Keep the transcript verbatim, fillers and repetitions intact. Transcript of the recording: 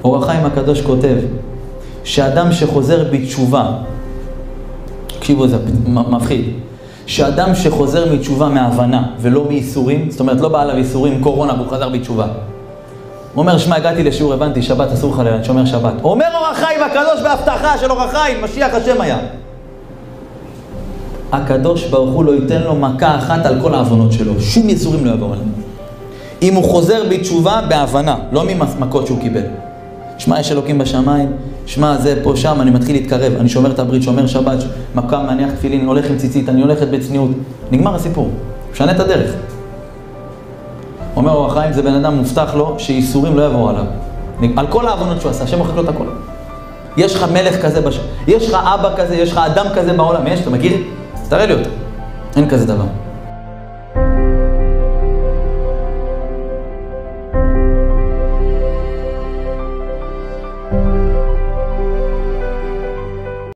אור החיים הקדוש כותב שאדם שחוזר בתשובה, תקשיבו, זה מפחיד, שאדם שחוזר מתשובה מהבנה ולא מייסורים, זאת אומרת לא בא עליו ייסורים, קורונה, והוא חזר בתשובה. הוא אומר, שמע, הגעתי לשיעור, הבנתי, שבת אסור לך ללכת, שומר שבת. אומר אור החיים הקדוש בהבטחה של אור החיים, משיח השם היה. הקדוש ברוך הוא לא ייתן לו מכה אחת על כל העוונות שלו, שום ייסורים לא יעבור עליו. אם הוא חוזר בתשובה בהבנה, לא ממכות שהוא קיבל. שמע, יש אלוקים בשמיים, שמע, זה פה שם, אני מתחיל להתקרב, אני שומר את הברית, שומר שבת, מקם, מניח תפילין, אני הולך עם ציצית, אני הולכת בצניעות. נגמר הסיפור, משנה את הדרך. אומר אור החיים, זה בן אדם מובטח לו שייסורים לא יעבור עליו. על כל העוונות שהוא עשה, השם מוחק לו את הכל. יש לך מלך כזה, בש... יש לך אבא כזה, יש לך אדם כזה בעולם, יש, אתה מכיר? תראה לי אותו. אין כזה דבר. Thank you.